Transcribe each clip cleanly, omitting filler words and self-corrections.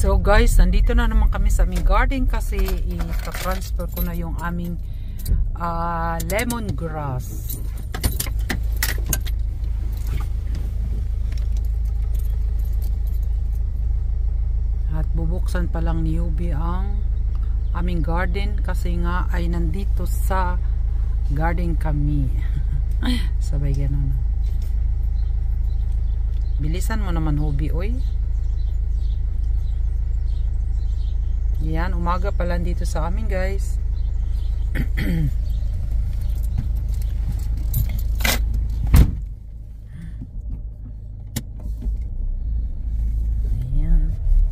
So guys, nandito na naman kami sa aming garden kasi i-transfer ko na yung aming lemongrass. At bubuksan pa lang ni Yubi ang aming garden kasi nga ay nandito sa garden kami. Sabay ganun. Bilisan mo naman, Yubi, oy. Yan, umaga pa lang dito sa amin, guys. Ayan.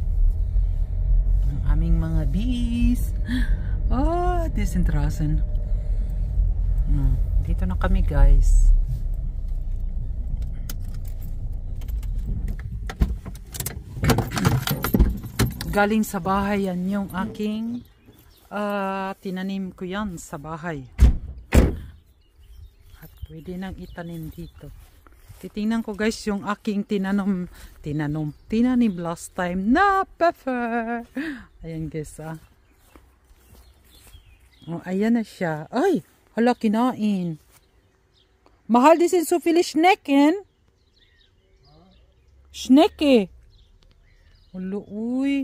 Ang aming mga bees. Oh, disintrasan. Dito na kami, guys. Galing sa bahay yan yung aking tinanim ko yan sa bahay. At pwede nang itanim dito. Titingnan ko guys yung aking tinanim last time na pepper. Ayan guys Oh, ayan na siya. Ay, hala, kinain. Mahal din sin sufili schnecken. Schnecke. Hala, uy.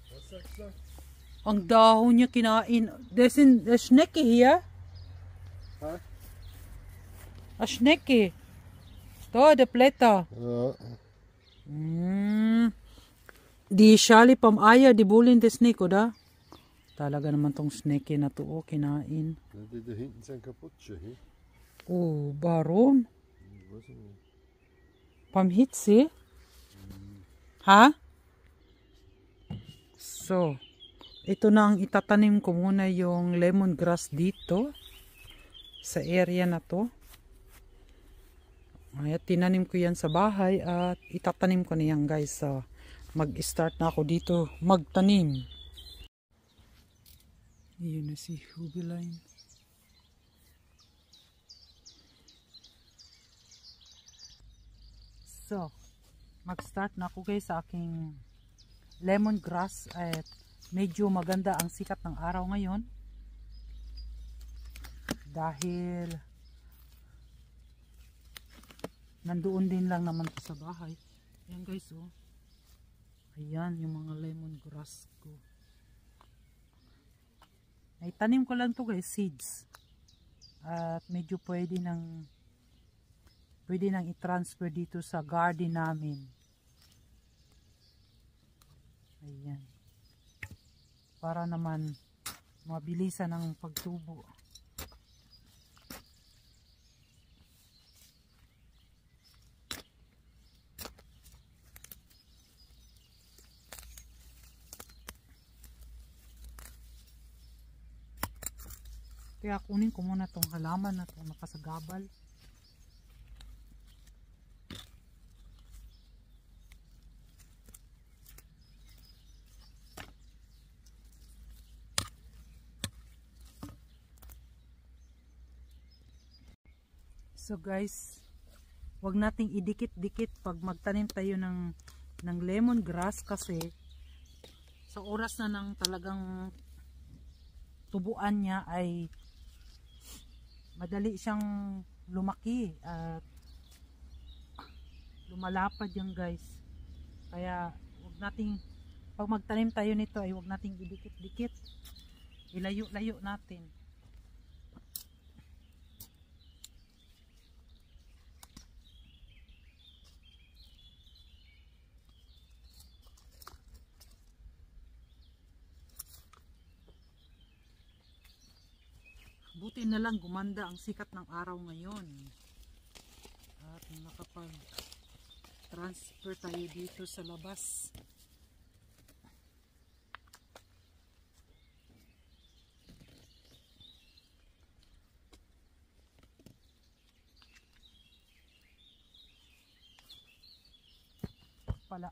Ang dahon niya kinain. There's a snake here. Huh? A snake. To, the pleta. Di shali pamaya, di bulin the snake, oder? Talaga naman tong snake na to, oh, kinain. Da hinten sind kaputt, he? Oh, warum? Pamhitze? Ha? So, ito na ang itatanim ko muna yung lemongrass dito sa area na to. Ay, tinanim ko yan sa bahay at itatanim ko na yan guys. So, mag-start na ako dito magtanim. Yun na si Hubiline. So, mag-start na ako guys sa aking lemongrass at medyo maganda ang sikat ng araw ngayon dahil nandoon din lang naman ko sa bahay. Ayan guys, oh. Ayan yung mga lemongrass ko. Naitanim ko lang to guys, seeds. At medyo pwede nang i-transfer dito sa garden namin. Ayan. Para naman mabilisan ang pagtubo. Kaya kunin ko muna tong halaman na to nakasagabal. So guys, wag nating idikit-dikit pag magtanim tayo ng lemongrass kasi sa oras na ng talagang tubuan niya ay madali siyang lumaki at lumalapad yan guys. Kaya wag nating, pag magtanim tayo nito ay wag nating idikit-dikit. Ilayo-layo natin. Buti na lang gumanda ang sikat ng araw ngayon. At nakapag-transfer tayo dito sa labas. Pala.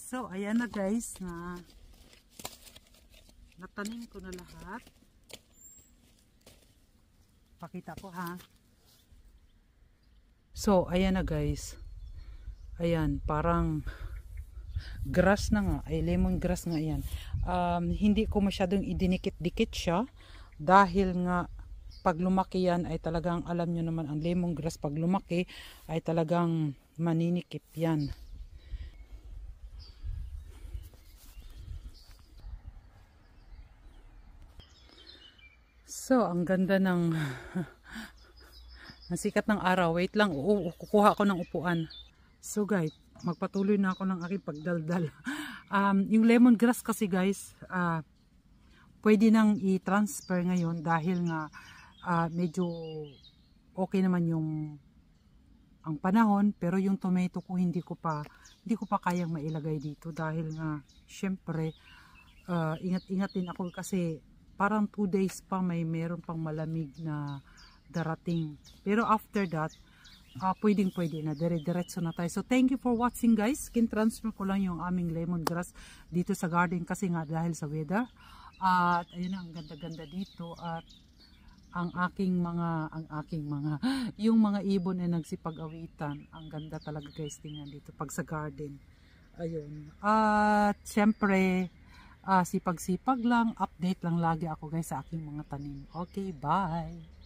So, ayan na guys, natanim ko na lahat. Pakita ko ha. So, ayan na guys. Ayan, parang grass na nga. Ay, lemongrass nga yan. Hindi ko masyadong idinikit-dikit siya. Dahil nga, pag lumaki yan ay talagang, alam nyo naman, ang lemongrass pag lumaki ay talagang maninikip yan. So, ang ganda ng sikat ng araw. Wait lang, kukuha ako ng upuan. So guys, magpatuloy na ako ng aking pagdaldal. Yung lemongrass kasi guys, pwede nang i-transfer ngayon dahil nga medyo okay naman ang panahon, pero yung tomato ko hindi ko pa kayang mailagay dito dahil nga syempre ingat-ingat din ako kasi parang 2 days pa meron pang malamig na darating. Pero after that, pwede na, dire-diretso na tayo. So thank you for watching guys. Kin-transfer ko lang yung aming lemongrass dito sa garden kasi nga dahil sa weather. At ayun na, ang ganda-ganda dito at yung mga ibon ay nagsipag-awitan. Ang ganda talaga guys, tingnan dito pag sa garden. Ayun. At syempre, sipag-sipag lang, update lang lagi ako guys sa aking mga tanim. Okay, bye!